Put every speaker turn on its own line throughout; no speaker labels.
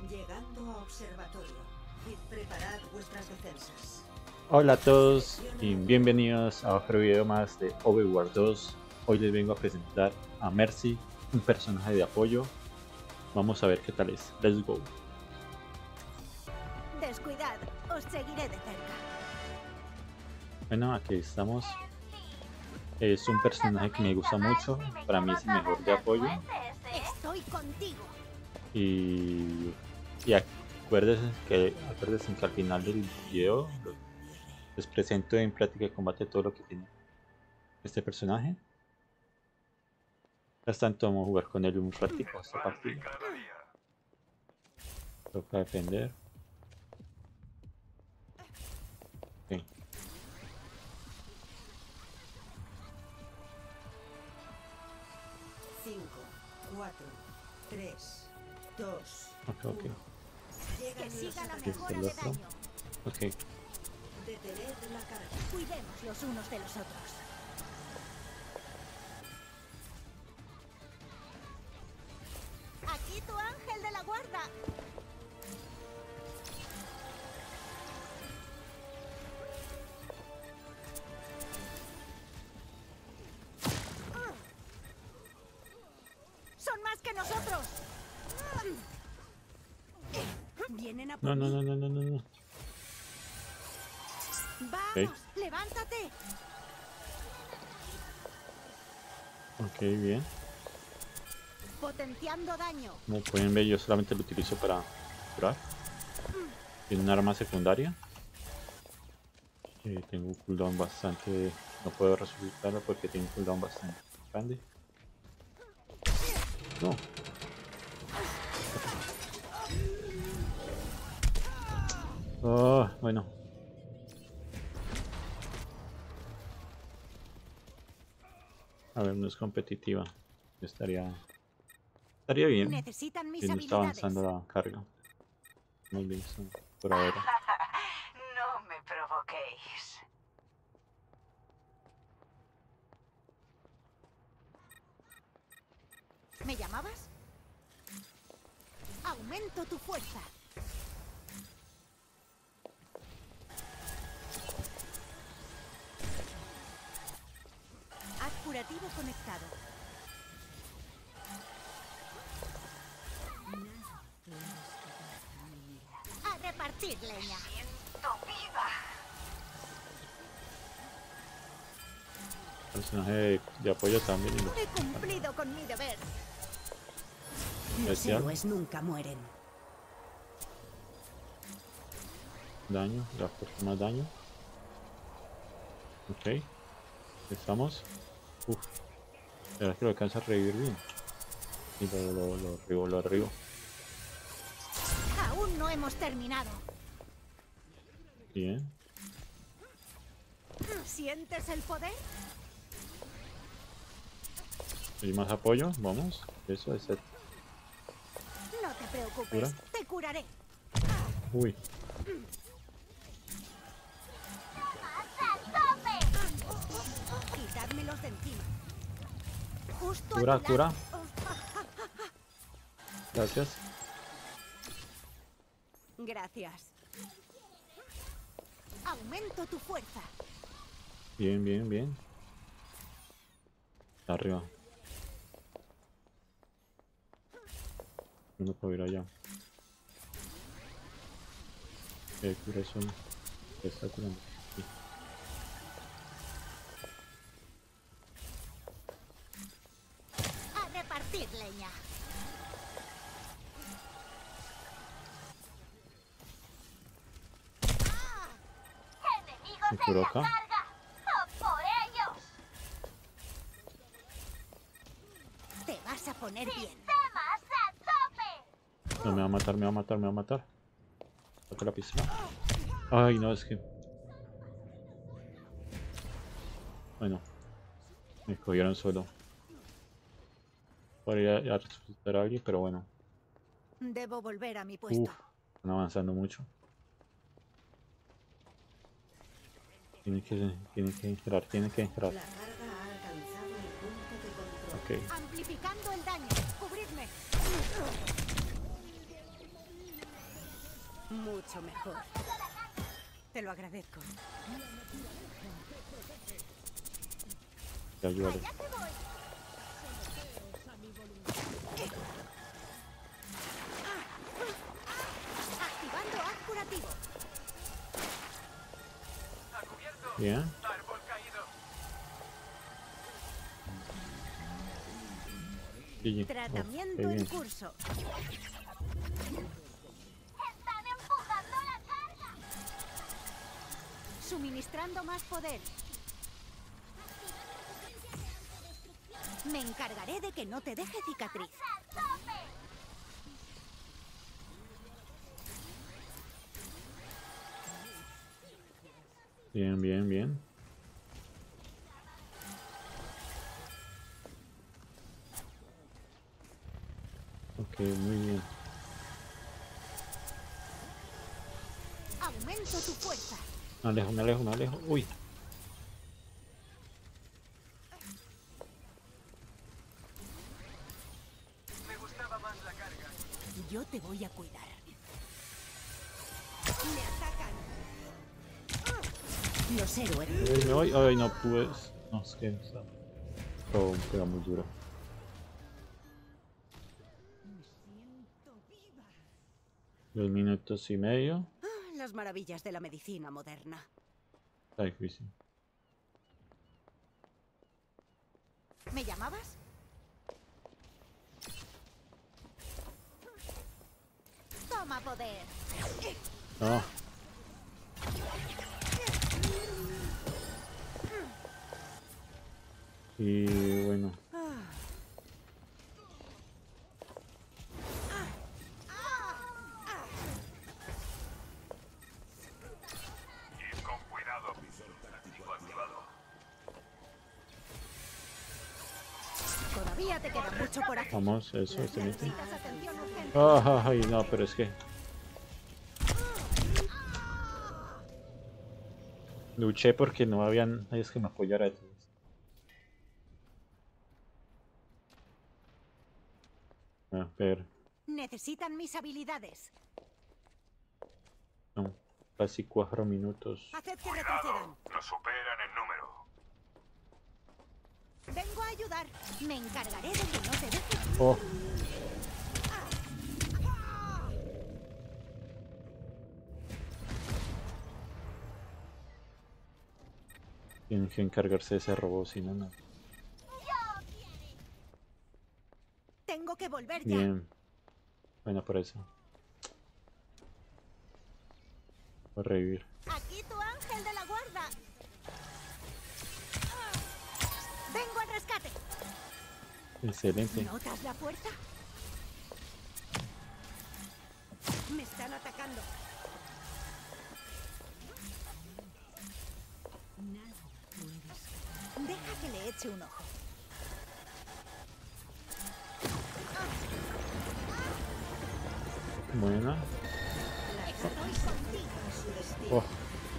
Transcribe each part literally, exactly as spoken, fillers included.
Llegando a observatorio. Preparad vuestras defensas.
Hola a todos y bienvenidos a otro video más de Overwatch dos. Hoy les vengo a presentar a Mercy, un personaje de apoyo. Vamos a ver qué tal es. Let's go.
Descuidad, os seguiré de cerca.
Bueno, aquí estamos. Es un personaje que me gusta mucho. Para mí es el mejor de apoyo.
Estoy contigo.
Y, y acuérdense que, acuérdense que al final del video les presento en práctica de combate todo lo que tiene este personaje. Mientras tanto vamos a jugar con él un ratico esta partida. Toca defender. Okay.
cinco, cuatro, tres, dos,
Okay, okay.
Que siga la
Aquí está
mejora
el
de
otro.
daño.
Ok.
detened la carga.
Cuidemos los unos de los otros. Aquí tu ángel de la guarda. Son más que nosotros. Vienen a por
No, no,
mí.
no, no, no, no, no.
Vamos,
Ok.
levántate.
Ok, bien.
Potenciando daño.
Como pueden ver, yo solamente lo utilizo para curar. Tiene un arma secundaria. Eh, tengo un cooldown bastante... No puedo resucitarlo porque tiene un cooldown bastante grande. No. Oh, bueno. A ver, no es competitiva. Estaría... Estaría bien.
Necesitan mis
Si no está
habilidades.
avanzando la carga. Muy bien, eso, por ahora.
No me provoquéis.
¿Me llamabas? Aumento tu fuerza. Haz curativo conectado. A repartir leña.
Siento viva.
Personaje de, de apoyo también. Y lo-
He cumplido con mi deber.
Los
Especial.
héroes nunca mueren.
Daño, la fuerza más daño. Ok. Estamos. Uf. La verdad es que lo alcanza a revivir bien. Y lo, lo, lo arribo, lo arribo.
Aún no hemos terminado.
Bien.
¿Sientes el poder?
¿Hay más apoyo? Vamos. Eso es el...
No te preocupes.
¿Cura?
Te curaré.
Uy.
Quitádmelos de encima. Justo
Cura,
a tu
cura.
lado.
Gracias.
Gracias. Aumento tu fuerza.
Bien, bien, bien. Arriba. No puedo ir allá. Eh, cura eso. ¿Qué está curando? Sí.
A repartir leña.
Enemigos
Me curó
en la
acá.
carga. ¡A por ellos!
Te vas a poner bien.
¡Sistemas a tope!
No, me va a matar, me va a matar, me va a matar. Saca la pistola. Ay, no, es que... Bueno. Me cogieron solo. Podría a resucitar a alguien, pero bueno.
Debo volver a mi puesto.
Uf, están avanzando mucho. Tienen que, tienen que entrar, tienen que entrar.
La carga ha alcanzado el punto de control.
Ok.
Amplificando el daño. Cubridme.
Mucho mejor. Te lo agradezco.
Te ayudaré.
¡Ya te voy!
Activando haz curativo.
Bien. G G.
Tratamiento
Oh, qué
en
bien.
curso.
¡Están empujando la carga!
Suministrando más poder. Me encargaré de que no te deje cicatriz.
¡A tope!
Bien, bien, bien. Ok, muy bien.
Aumento tu fuerza.
Me alejo, me alejo, me alejo. Uy.
Yo te voy a cuidar.
Me atacan.
Los héroes.
Ay, me voy. Ay, no pude. No, es que está. Oh, queda muy duro. Dos minutos y medio.
Ah, las maravillas de la medicina moderna.
Está difícil.
¿Me llamabas? Toma poder.
No. Y bueno.
Todavía te queda mucho por hacer.
Vamos, eso, este mete.
Necesitas atención urgente.
Ah, ay, no, pero es que. Luché porque no habían nadie que me apoyara. A ver,
Necesitan mis habilidades.
no, casi cuatro minutos.
Haced que retrocedan.
Nos superan en número.
Vengo a ayudar. Me encargaré de que no te dejes.
Oh, tienen que encargarse de ese robot, si no, no.
Tengo que volver ya.
Bien. Bueno, por eso. Voy a revivir.
Aquí tu ángel de la guarda. Vengo al rescate.
Excelente.
¿Notas la fuerza?
Me están atacando.
Deja que le eche un ojo.
Buena.
Estoy contigo.
Oh,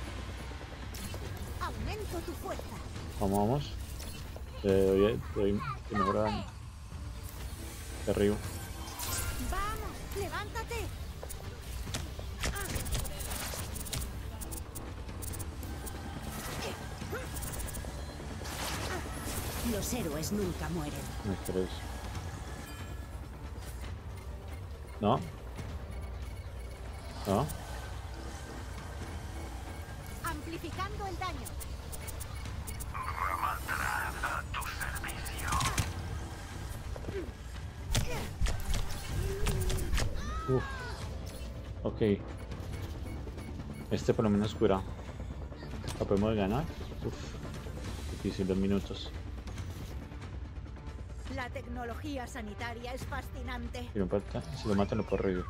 Aumento tu fuerza.
vamos, vamos. Te doy, te doy te mejora daño. De arriba.
Vamos, levántate.
Los héroes nunca mueren.
No es por eso. No. No.
Amplificando el daño.
A tu servicio.
Uf. Ok. Este por lo menos cura. ¿La podemos ganar? Uf. Difícil, dos minutos.
La tecnología sanitaria es fascinante.
Si lo matan, si lo matan lo puedo revivir.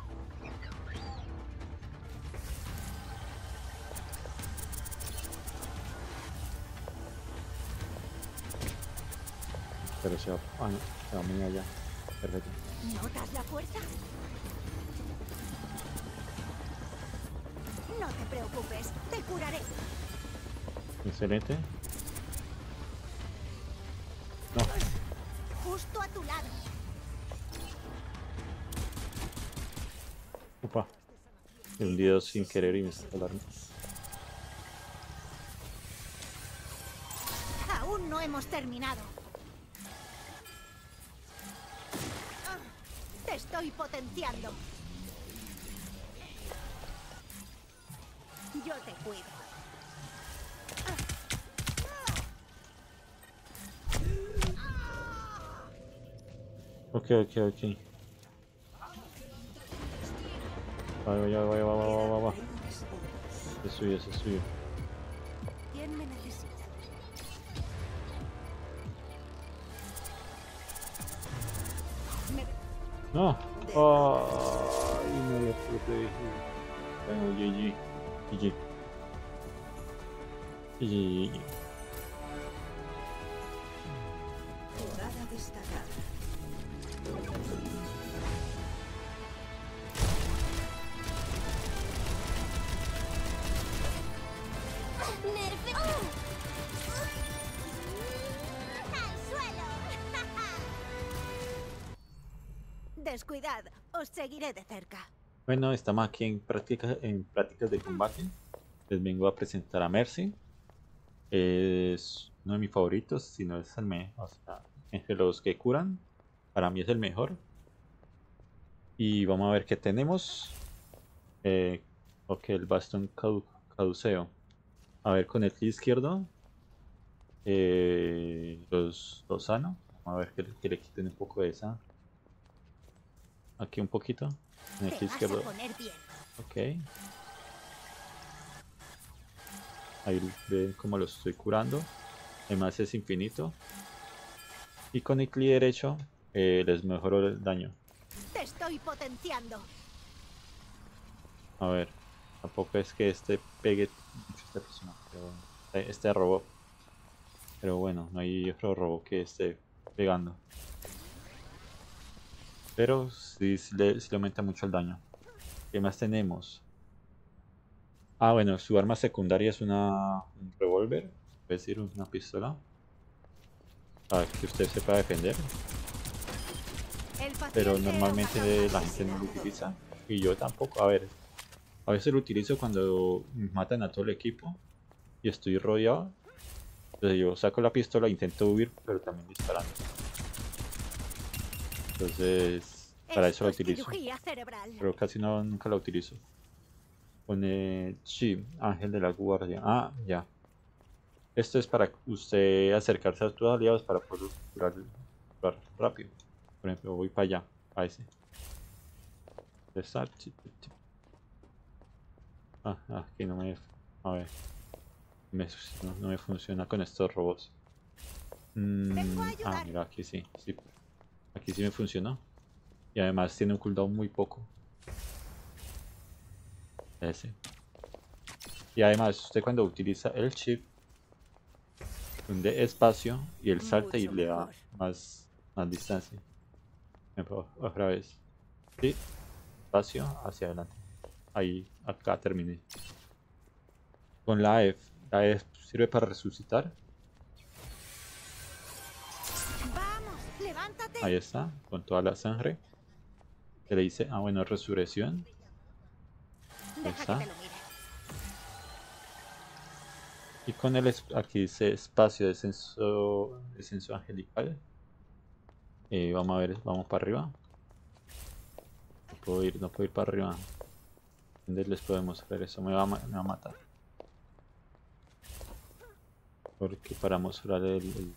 Pero se va. Ah, no. Se va muy allá. Perfecto.
¿Notas la fuerza? No te preocupes, te curaré.
Excelente. No.
Justo a tu lado.
Opa. un video sin querer y me está alarma.
Aún no hemos terminado. Ah, Te estoy potenciando. Yo te cuido.
Ok, ok, ok. Vaya, vaya, vaya, va, va, va, va, va. Es suyo, es suyo.
¿Quién me necesita? Me-
No. Ay, no había protegido. Bueno, G G. G G. G G.
Jugada destacada.
¡Nerfe! ¡Al suelo!
Descuidad, os seguiré de cerca.
Bueno, estamos aquí en prácticas, en prácticas de combate. Les vengo a presentar a Mercy. Es uno de mis favoritos, si no es el mejor. O sea, entre los que curan, para mí es el mejor. Y vamos a ver qué tenemos. Eh, ok, el bastón cadu caduceo. A ver, con el clic izquierdo. Eh, los, los sano. Vamos a ver que, que le quiten un poco de esa. Aquí un poquito. En el
Te
clic
vas
izquierdo.
a poner bien.
Ok. Ahí ven cómo lo estoy curando. Además es infinito. Y con el clic derecho eh, les mejoró el daño.
Te estoy potenciando.
A ver. Tampoco es que este pegue mucho a esta persona. Pero este robot. Pero bueno, no hay otro robot que esté pegando. Pero sí, sí le, sí le aumenta mucho el daño. ¿Qué más tenemos? Ah, bueno, su arma secundaria es una un revólver, es decir, una pistola. Para que usted sepa defender.
El
Pero
paciente
normalmente
Omacron
la gente no lo
asesinado.
utiliza. Y yo tampoco. A ver, a veces lo utilizo cuando matan a todo el equipo y estoy rodeado. Entonces yo saco la pistola e intento huir, pero también disparando. Entonces, para eso
Esto
la
es
utilizo.
cirugía cerebral.
Pero casi no, nunca la utilizo. Pone, sí, Ángel de la Guardia. Ah, ya. Esto es para usted acercarse a tus aliados para poder curar, curar rápido. Por ejemplo, voy para allá, a ese. Desart- Ah, ah, que no me... A ver. Me- no, no me funciona con estos robots. Mm,
Vengo a
ah,
ayudar.
mira, aquí sí, sí. Aquí sí me funcionó. Y además tiene un cooldown muy poco. Ese. Y además, usted cuando utiliza el chip, hunde espacio y él salta y
Mucho
le da
mejor.
más, más distancia. Ejemplo, otra vez. Sí, espacio hacia adelante. Ahí, acá terminé. Con la F. La F sirve para resucitar.
Vamos, levántate.
Ahí está, con toda la sangre. Que le dice, ah bueno, resurrección.
Deja
está.
que te lo mire.
Y con el es- aquí dice espacio descenso, descenso angelical. Eh, vamos a ver, vamos para arriba. No puedo ir, no puedo ir para arriba. ¿Dónde les podemos ver eso? Me va a, ma- me va a matar. Porque para mostrar el, el-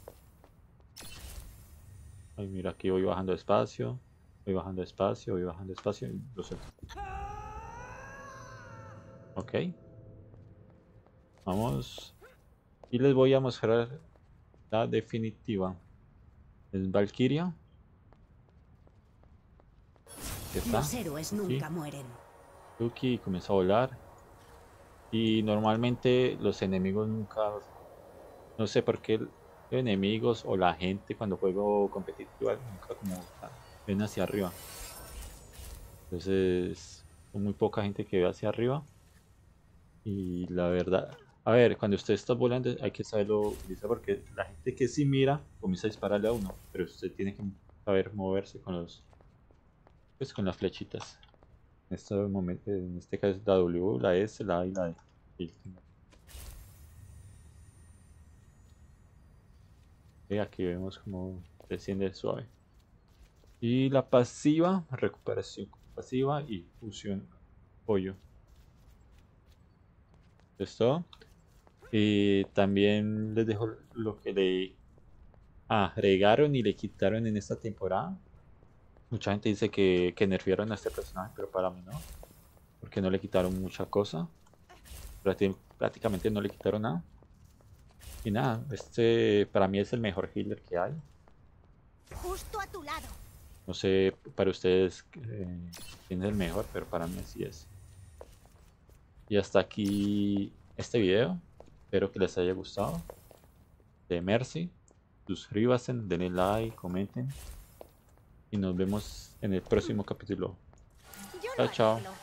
Ay, mira, aquí voy bajando despacio. Voy bajando despacio, voy bajando despacio y lo suelto. Ok. Vamos. Y les voy a mostrar la definitiva. Es Valkyria. Que está.
Los héroes
aquí.
nunca mueren.
Tuki comienza a volar. Y normalmente los enemigos nunca. No sé por qué los enemigos o la gente cuando juego competitivo nunca como ven hacia arriba. Entonces, son muy poca gente que ve hacia arriba. Y la verdad, a ver, cuando usted está volando hay que saberlo utilizar porque la gente que sí mira comienza a dispararle a uno, pero usted tiene que saber moverse con los, pues con las flechitas. En este momento, en este caso es la W, la S, la A y la D. Y aquí vemos como desciende suave. Y la pasiva, recuperación pasiva y fusión pollo. Esto. Y también les dejo lo que le agregaron y le quitaron en esta temporada. Mucha gente dice que, que nerfearon a este personaje, pero para mí no. Porque no le quitaron mucha cosa. Prácti- Prácticamente no le quitaron nada. Y nada, este para mí es el mejor healer que hay.
Justo a tu lado.
No sé para ustedes eh, quién es el mejor, pero para mí así es. Y hasta aquí este video. Espero que les haya gustado. De Mercy. Suscríbanse, denle like, comenten. Y nos vemos en el próximo capítulo.
Yo
Chao,
lo
chao.
arreglo.